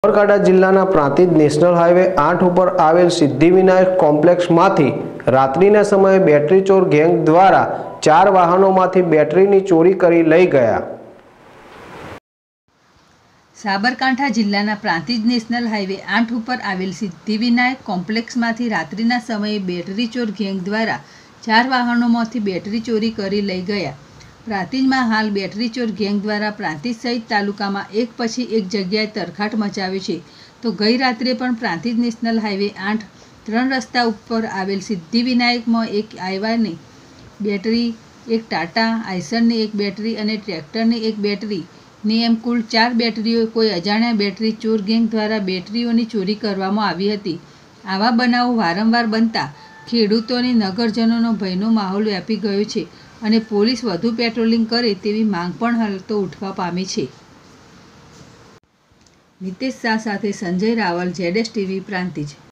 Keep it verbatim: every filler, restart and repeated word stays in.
સાબરકાંઠા જિલ્લાના Prantij national highway આઠ ઉપર આવેલ સિદ્ધિવિનાયક કોમ્પ્લેક્સમાંથી રાત્રિના સમયે બેટરી ચોર ગેંગ દ્વારા ચાર વાહનોમાંથી બેટરીની ચોરી કરી લઈ ગયા। સાબરકાંઠા જિલ્લાના પ્રાંતિજ નેશનલ હાઈવે આઠ ઉપર આવેલ સિદ્ધિવિનાયક કોમ્પ્લેક્સમાંથી રાત્રિના સમયે બેટરી ચોર ગેંગ દ્વારા ચાર વાહનોમાંથી બેટરી ચોરી કરી લઈ ગયા। પ્રાંતિજમાં હાલ બેટરી ચોર ગેંગ દ્વારા પ્રાંતિજ સહિત તાલુકામાં એક પછી એક જગ્યાએ તરખાટ મચાવ્યો છે, તો ગઈ રાત્રે પણ પ્રાંતિજ નેશનલ હાઈવે આઠ ત્રણ રસ્તા ઉપર આવેલ સિદ્ધિવિનાયકમાં એક આઈવાની બેટરી, એક ટાટા આઈસરની એક બેટરી અને ટ્રેક્ટરની એક બેટરીની એમ કુલ ચાર બેટરીઓ કોઈ અજાણ્યા બેટરી ચોર ગેંગ દ્વારા બેટરીઓની ચોરી કરવામાં આવી હતી। આવા બનાવો વારંવાર બનતા ખેડૂતોની નગરજનોનો ભયનો માહોલ વ્યાપી ગયો છે અને પોલીસ વધુ પેટ્રોલિંગ કરે તેવી માંગ પણ હાલ તો ઉઠવા પામી છે। નિતેશ શાહ સાથે Sanjay Raval, Z S TV, Prantij.